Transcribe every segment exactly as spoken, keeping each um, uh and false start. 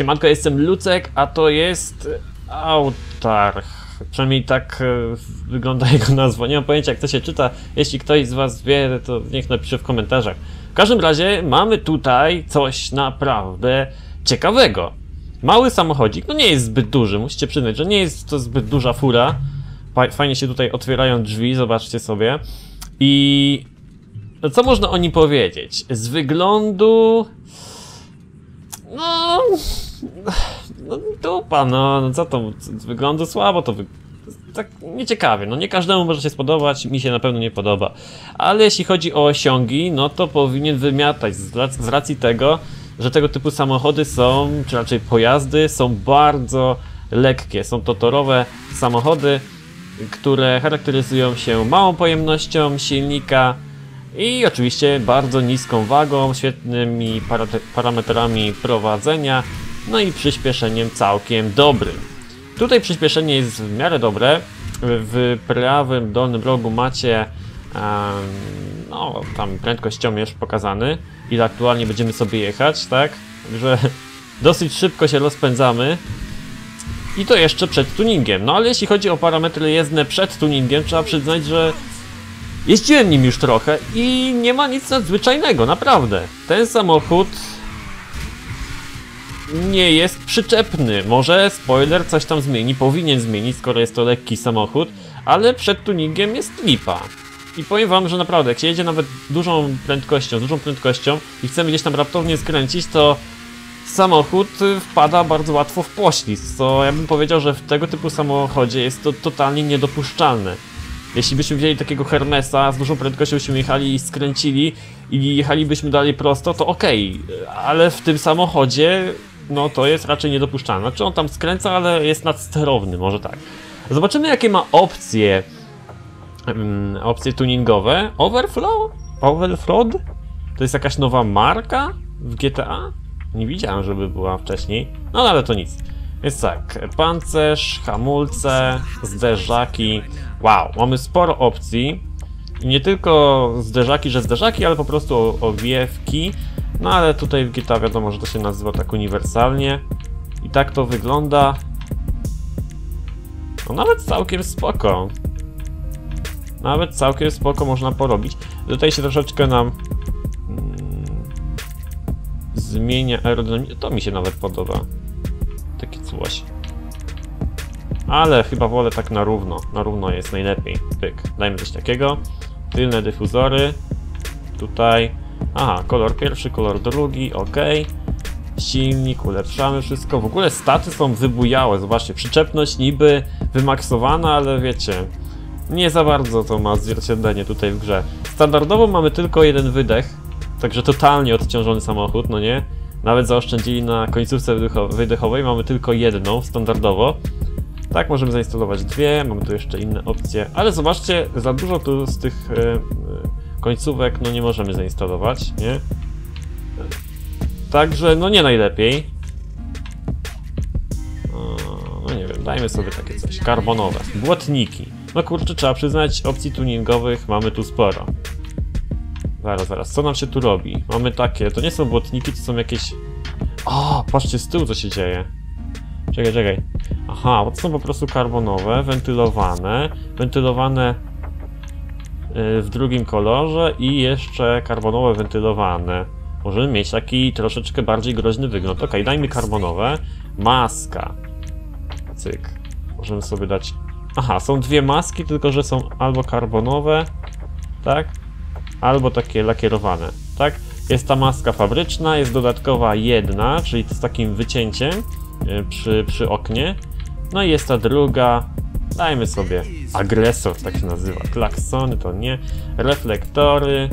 Siemanko, jestem Lucek, a to jest Autarch. Przynajmniej tak e, wygląda jego nazwa. Nie mam pojęcia, jak to się czyta. Jeśli ktoś z was wie, to niech napisze w komentarzach. W każdym razie mamy tutaj coś naprawdę ciekawego. Mały samochodzik, no nie jest zbyt duży, musicie przyznać, że nie jest to zbyt duża fura. Fajnie się tutaj otwierają drzwi, zobaczcie sobie. I no co można o nim powiedzieć? Z wyglądu... No... No dupa, no, no co to, z wyglądu słabo to wy... tak nieciekawie, no nie każdemu może się spodobać, mi się na pewno nie podoba. Ale jeśli chodzi o osiągi, no to powinien wymiatać z, rac z racji tego, że tego typu samochody są, czy raczej pojazdy, są bardzo lekkie. Są to torowe samochody, które charakteryzują się małą pojemnością silnika i oczywiście bardzo niską wagą, świetnymi parametrami prowadzenia, no i przyspieszeniem całkiem dobrym. Tutaj przyspieszenie jest w miarę dobre. W prawym dolnym rogu macie um, no tam prędkościomierz pokazany, ile aktualnie będziemy sobie jechać, tak? Także dosyć szybko się rozpędzamy. I to jeszcze przed tuningiem. No ale jeśli chodzi o parametry jezdne przed tuningiem, trzeba przyznać, że jeździłem nim już trochę i nie ma nic nadzwyczajnego, naprawdę. Ten samochód nie jest przyczepny. Może spoiler coś tam zmieni, powinien zmienić, skoro jest to lekki samochód, ale przed tuningiem jest lipa. I powiem wam, że naprawdę, jak się jedzie nawet dużą prędkością, dużą prędkością i chcemy gdzieś tam raptownie skręcić, to samochód wpada bardzo łatwo w poślizg, co ja bym powiedział, że w tego typu samochodzie jest to totalnie niedopuszczalne. Jeśli byśmy wzięli takiego Hermesa, z dużą prędkością byśmy jechali i skręcili i jechalibyśmy dalej prosto, to okej, okay. Ale w tym samochodzie no to jest raczej niedopuszczalne. Znaczy on tam skręca, ale jest nadsterowny, może tak. Zobaczymy, jakie ma opcje um, opcje tuningowe. Overflow? Overflow? To jest jakaś nowa marka w G T A? Nie widziałem, żeby była wcześniej. No ale to nic. Więc tak, pancerz, hamulce, zderzaki. Wow, mamy sporo opcji. I nie tylko zderzaki, że zderzaki, ale po prostu owiewki. No ale tutaj w G T A wiadomo, że to się nazywa tak uniwersalnie. I tak to wygląda. No nawet całkiem spoko. Nawet całkiem spoko można porobić. Tutaj się troszeczkę nam hmm, zmienia aerodynamikę. To mi się nawet podoba. Takie coś. Ale chyba wolę tak na równo. Na równo jest najlepiej. Pyk. Dajmy coś takiego. Tylne dyfuzory. Tutaj. Aha, kolor pierwszy, kolor drugi, ok. Silnik, ulepszamy wszystko. W ogóle staty są wybujałe, zobaczcie, przyczepność niby wymaksowana, ale wiecie, nie za bardzo to ma odzwierciedlenie tutaj w grze. Standardowo mamy tylko jeden wydech, także totalnie odciążony samochód, no nie? Nawet zaoszczędzili na końcówce wydechowej, mamy tylko jedną, standardowo. Tak, możemy zainstalować dwie, mamy tu jeszcze inne opcje, ale zobaczcie, za dużo tu z tych yy, końcówek no nie możemy zainstalować, nie? Także no nie najlepiej. No nie wiem, dajmy sobie takie coś, karbonowe, błotniki. No kurczę, trzeba przyznać, opcji tuningowych mamy tu sporo. Zaraz, zaraz, co nam się tu robi? Mamy takie, to nie są błotniki, to są jakieś... O, patrzcie z tyłu co się dzieje. Czekaj, czekaj. Aha, bo to są po prostu karbonowe, wentylowane, wentylowane w drugim kolorze i jeszcze karbonowe wentylowane. Możemy mieć taki troszeczkę bardziej groźny wygląd. Ok, dajmy karbonowe. Maska. Cyk. Możemy sobie dać... Aha, są dwie maski, tylko że są albo karbonowe, tak? Albo takie lakierowane, tak? Jest ta maska fabryczna, jest dodatkowa jedna, czyli z takim wycięciem przy, przy oknie. No i jest ta druga. Dajmy sobie agresor, tak się nazywa. Klaksony to nie. Reflektory.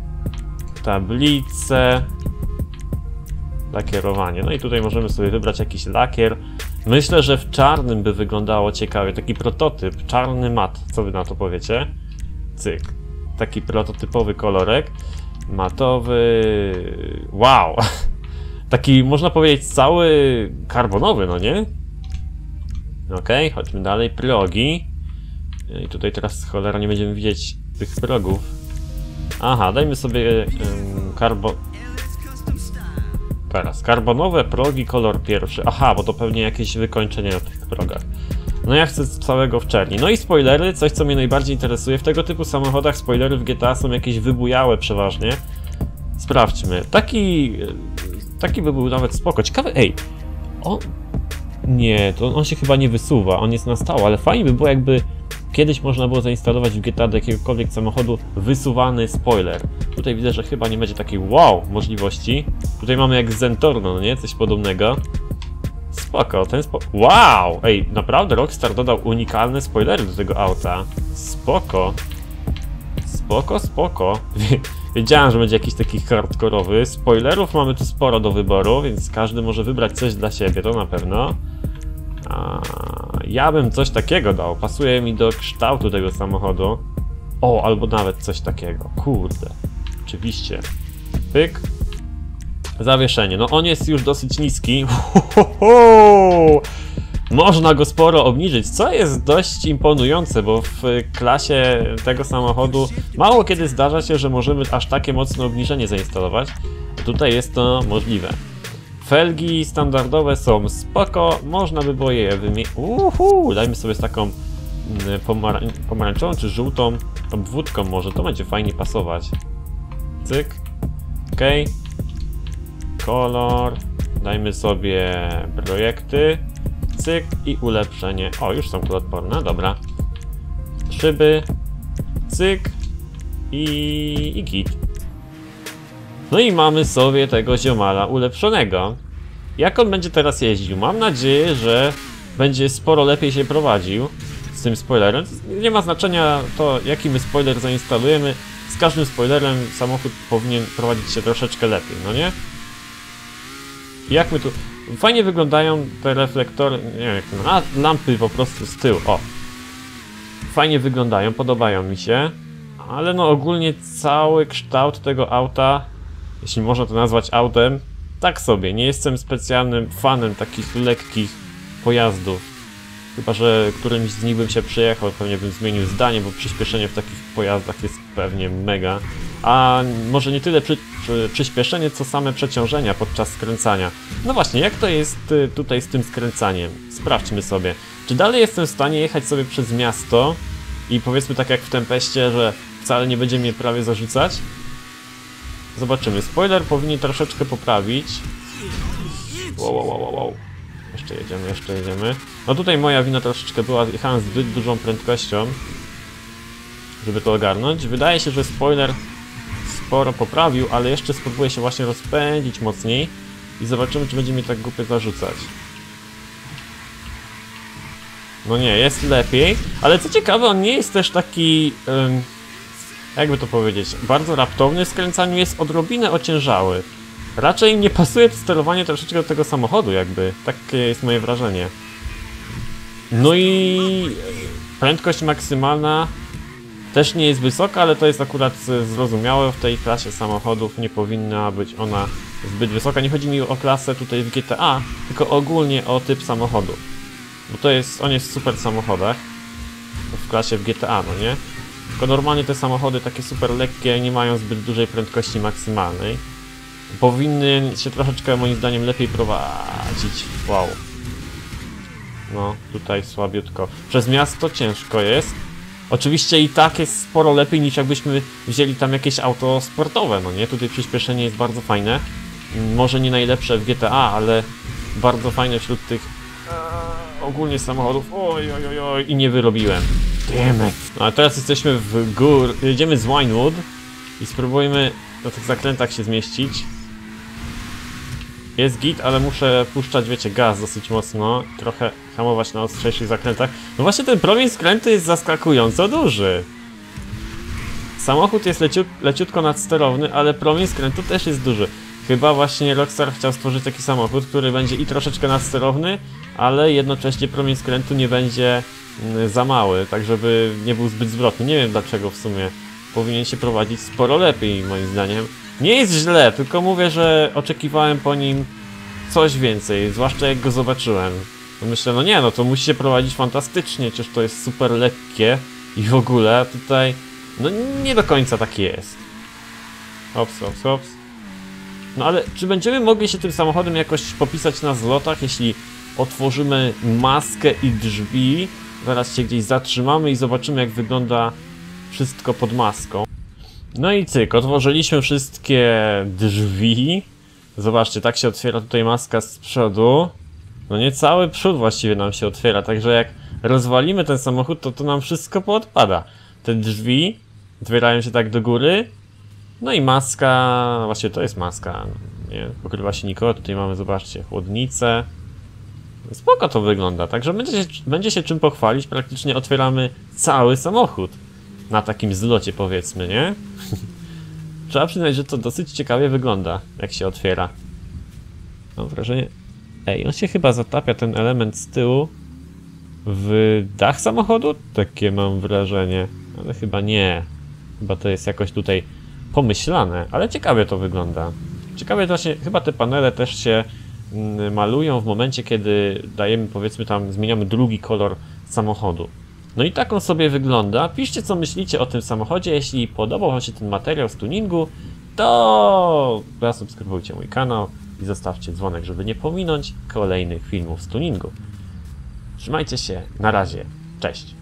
Tablice. Lakierowanie. No i tutaj możemy sobie wybrać jakiś lakier. Myślę, że w czarnym by wyglądało ciekawie. Taki prototyp. Czarny mat. Co wy na to powiecie? Cyk. Taki prototypowy kolorek. Matowy. Wow. Taki można powiedzieć cały karbonowy, no nie? Okej, okay, chodźmy dalej. Progi. I tutaj teraz cholera nie będziemy widzieć tych progów. Aha, dajmy sobie um, karbo... Teraz karbonowe progi, kolor pierwszy. Aha, bo to pewnie jakieś wykończenie na tych progach. No ja chcę całego w czerni. No i spoilery, coś co mnie najbardziej interesuje. W tego typu samochodach spoilery w G T A są jakieś wybujałe przeważnie. Sprawdźmy. Taki... Taki by był nawet spoko. Ciekawe, ej. On... Nie, to on się chyba nie wysuwa. On jest na stałe, ale fajnie by było jakby... Kiedyś można było zainstalować w G T A do jakiegokolwiek samochodu wysuwany spoiler. Tutaj widzę, że chyba nie będzie takiej wow możliwości. Tutaj mamy jak z Zentorno, no nie? Coś podobnego. Spoko, ten spo... Wow! Ej, naprawdę Rockstar dodał unikalne spoilery do tego auta. Spoko. Spoko, spoko. Wiedziałem, że będzie jakiś taki hardkorowy. Spoilerów mamy tu sporo do wyboru, więc każdy może wybrać coś dla siebie, to na pewno. A, ja bym coś takiego dał. Pasuje mi do kształtu tego samochodu. O, albo nawet coś takiego. Kurde. Oczywiście. Pyk. Zawieszenie. No on jest już dosyć niski. Można go sporo obniżyć, co jest dość imponujące, bo w klasie tego samochodu mało kiedy zdarza się, że możemy aż takie mocne obniżenie zainstalować. Tutaj jest to możliwe. Felgi standardowe są spoko, można by było je wymienić. Uhu, dajmy sobie z taką pomara pomarańczową czy żółtą obwódką może, to będzie fajnie pasować. Cyk. Ok. Kolor. Dajmy sobie projekty. Cyk i ulepszenie. O, już są kuloodporne, dobra. Szyby. Cyk. I, i git. No i mamy sobie tego ziomala ulepszonego. Jak on będzie teraz jeździł? Mam nadzieję, że będzie sporo lepiej się prowadził z tym spoilerem. Nie ma znaczenia to, jaki my spoiler zainstalujemy. Z każdym spoilerem samochód powinien prowadzić się troszeczkę lepiej, no nie? Jak my tu... Fajnie wyglądają te reflektory, nie wiem jak to, a lampy po prostu z tyłu, o. Fajnie wyglądają, podobają mi się. Ale no ogólnie cały kształt tego auta, jeśli można to nazwać autem, tak sobie. Nie jestem specjalnym fanem takich lekkich pojazdów. Chyba że którymś z nich bym się przejechał, pewnie bym zmienił zdanie, bo przyspieszenie w takich pojazdach jest pewnie mega. A może nie tyle przy, przy, przyspieszenie, co same przeciążenia podczas skręcania. No właśnie, jak to jest tutaj z tym skręcaniem? Sprawdźmy sobie. Czy dalej jestem w stanie jechać sobie przez miasto i powiedzmy tak jak w Tempeście, że wcale nie będzie mnie prawie zarzucać? Zobaczymy. Spoiler powinien troszeczkę poprawić. Wow, wow, wow, wow. Jeszcze jedziemy, jeszcze jedziemy. No tutaj moja wina troszeczkę była, jechałem zbyt dużą prędkością, żeby to ogarnąć. Wydaje się, że spoiler sporo poprawił, ale jeszcze spróbuję się właśnie rozpędzić mocniej i zobaczymy, czy będzie mi tak głupio zarzucać. No nie, jest lepiej, ale co ciekawe, on nie jest też taki, um, jakby to powiedzieć, bardzo raptowny w skręcaniu, jest odrobinę ociężały. Raczej nie pasuje to sterowanie troszeczkę do tego samochodu, jakby. Takie jest moje wrażenie. No i prędkość maksymalna też nie jest wysoka, ale to jest akurat zrozumiałe. W tej klasie samochodów nie powinna być ona zbyt wysoka. Nie chodzi mi o klasę tutaj w G T A, tylko ogólnie o typ samochodu. Bo to jest, on jest w super samochodach. W klasie w G T A, no nie? Tylko normalnie te samochody takie super lekkie nie mają zbyt dużej prędkości maksymalnej. Powinny się troszeczkę moim zdaniem lepiej prowadzić. Wow. No, tutaj słabiutko. Przez miasto ciężko jest. Oczywiście i tak jest sporo lepiej niż jakbyśmy wzięli tam jakieś auto sportowe, no nie? Tutaj przyspieszenie jest bardzo fajne. Może nie najlepsze w G T A, ale bardzo fajne wśród tych ee, ogólnie samochodów. Oj, oj, oj, oj, i nie wyrobiłem. Damn it. No a teraz jesteśmy w gór. Jedziemy z Winewood i spróbujmy na tych zakrętach się zmieścić. Jest git, ale muszę puszczać, wiecie, gaz dosyć mocno. Trochę hamować na ostrzejszych zakrętach. No właśnie ten promień skrętu jest zaskakująco duży. Samochód jest leciut, leciutko nadsterowny, ale promień skrętu też jest duży. Chyba właśnie Rockstar chciał stworzyć taki samochód, który będzie i troszeczkę nadsterowny, ale jednocześnie promień skrętu nie będzie za mały, tak żeby nie był zbyt zwrotny. Nie wiem dlaczego w sumie. Powinien się prowadzić sporo lepiej, moim zdaniem. Nie jest źle, tylko mówię, że oczekiwałem po nim coś więcej, zwłaszcza jak go zobaczyłem. No myślę, no nie, no to musi się prowadzić fantastycznie, przecież to jest super lekkie i w ogóle tutaj, no nie do końca tak jest. Hops, hops, hops. No ale czy będziemy mogli się tym samochodem jakoś popisać na zlotach, jeśli otworzymy maskę i drzwi? Zaraz się gdzieś zatrzymamy i zobaczymy, jak wygląda wszystko pod maską. No i cyk, otworzyliśmy wszystkie drzwi. Zobaczcie, tak się otwiera tutaj maska z przodu. No nie cały przód właściwie nam się otwiera, także jak rozwalimy ten samochód, to to nam wszystko poodpada. Te drzwi otwierają się tak do góry. No i maska, no właściwie to jest maska, nie pokrywa się nikogo. Tutaj mamy, zobaczcie, chłodnicę. Spoko to wygląda, także będzie się, będzie się czym pochwalić. Praktycznie otwieramy cały samochód. Na takim zlocie, powiedzmy, nie? Trzeba przyznać, że to dosyć ciekawie wygląda, jak się otwiera. Mam wrażenie... Ej, on się chyba zatapia, ten element z tyłu, w dach samochodu? Takie mam wrażenie, ale chyba nie. Chyba to jest jakoś tutaj pomyślane, ale ciekawie to wygląda. Ciekawie to się, chyba te panele też się mm, malują w momencie, kiedy dajemy, powiedzmy tam, zmieniamy drugi kolor samochodu. No i tak on sobie wygląda. Piszcie, co myślicie o tym samochodzie. Jeśli podobał wam się ten materiał z tuningu, to zasubskrybujcie mój kanał i zostawcie dzwonek, żeby nie pominąć kolejnych filmów z tuningu. Trzymajcie się, na razie, cześć!